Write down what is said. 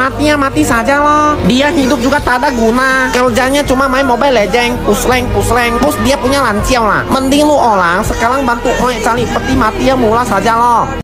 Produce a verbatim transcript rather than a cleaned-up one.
mati ya mati saja loh. Dia hidup juga tak ada guna. Kerjanya cuma main Mobile Legends, pusleng pusleng. Terus dia punya lanciau lah. Mending lu orang sekarang bantu Oe cari peti mati ya mula saja loh.